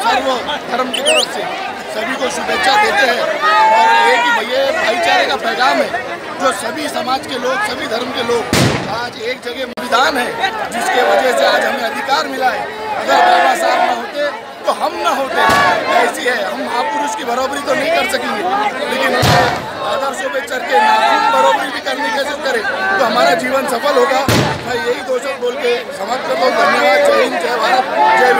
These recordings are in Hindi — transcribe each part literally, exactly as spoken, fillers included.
सर्व धर्म की तरफ से सभी को शुभेच्छा देते हैं और एक ही भैया भाईचारे का पैगाम है जो सभी समाज के लोग, सभी धर्म के लोग आज एक जगह संविधान है जिसके वजह से आज हमें अधिकार मिला है। अगर बाबा साहब न होते तो हम न होते, ऐसी है। हम महापुरुष की बराबरी तो नहीं कर सकेंगे, लेकिन आदर्शों पे चढ़ के नाखून बराबरी भी करने कैसे करें तो हमारा जीवन सफल होगा। मैं यही दो शब्द बोल के समाप्त करता हूँ। धन्यवाद। जय हिंद, जय भारत, जय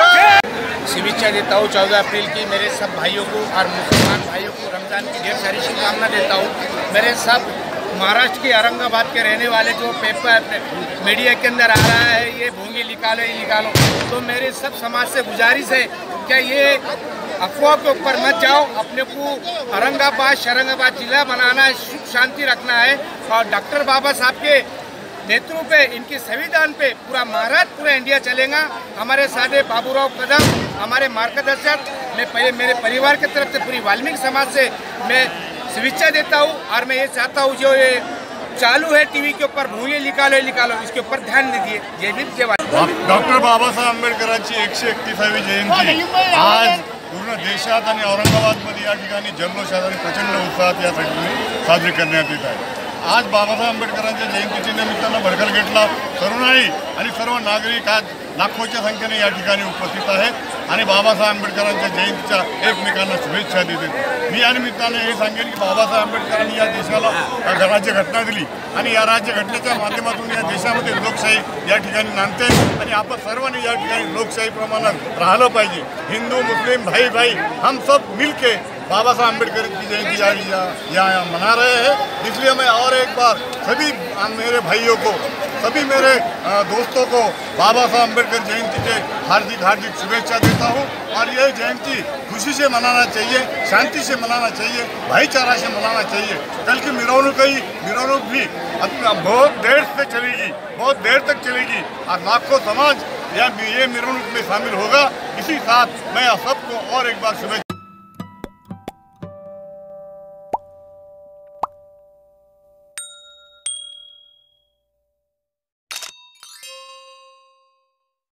भीम। शुभेच्छा देता हूँ चौदह अप्रैल की मेरे सब भाइयों को और मुसलमान भाइयों को रमजान की ढेर सारी शुभकामना देता हूँ। मेरे सब महाराष्ट्र के औरंगाबाद के रहने वाले जो पेपर मीडिया के अंदर आ रहा है ये भोंगी निकालो ये निकालो, तो मेरे सब समाज से गुजारिश है क्या ये अफवाह के ऊपर मत जाओ। अपने को औरंगाबाद शरंगाबाद जिला बनाना है, सुख शांति रखना है और डॉक्टर बाबा साहब के नेतृत्व पे, इनके संविधान पे पूरा महाराष्ट्र पूरा इंडिया चलेगा। हमारे सादे बाबूराव कदम हमारे मार्गदर्शक, मैं पहले मेरे परिवार की तरफ से पूरी वाल्मीकि समाज से मैं शुभेच्छा देता हूँ और मैं ये चाहता हूँ जो ये चालू है टीवी के ऊपर भूये निकालो निकालो इसके ऊपर ध्यान दीजिए। जय भीम, जय भारत। डॉक्टर बाबासाहेब आंबेडकरांची एकशे एकतीसावी जयंती आज पूर्ण देशात आणि औरंगाबादमध्ये या ठिकाणी जल्लोषात आणि प्रचंड उत्साहात यासाठी साजरी करण्यात येत आहे। आज बाबासाहेब आंबेडकरांच्या जयंतीच्या निमित्तानं भडकलगेटला तरुणाई आणि सर्व नागरिक आज लाखोच्या संख्येने या ठिकाणी उपस्थित आहेत आणि बाबासाहेब आंबेडकरांच्या जयंतीच्या एकमेकांना शुभेच्छा देतात। मी या निमित्ताने हे सांगेन की बाबासाहेब आंबेडकरांनी या देशाला राज्यघटना दिली आणि या राज्यघटनेच्या माध्यमातून या देशामध्ये लोकशाही या ठिकाणी नांदते आणि आपण सर्वांनी या ठिकाणी लोकशाही प्रमाणात राहिलं पाहिजे। हिंदू मुस्लिम भाई भाई हम सब मिलके बाबा साहब अम्बेडकर की जयंती यहाँ यहाँ मना रहे हैं। इसलिए मैं और एक बार सभी मेरे भाइयों को, सभी मेरे दोस्तों को बाबा साहब अम्बेडकर जयंती के हार्दिक हार्दिक शुभेच्छा देता हूँ और ये जयंती खुशी से मनाना चाहिए, शांति से मनाना चाहिए, भाईचारा से मनाना चाहिए। कल की मिरौनुक ही मिरौनुक भी बहुत देर से चलेगी, बहुत देर तक चलेगी और लाखों समाज या ये मिरौनुक में शामिल होगा। इसी साथ मैं सबको और एक बार शुभेच्छा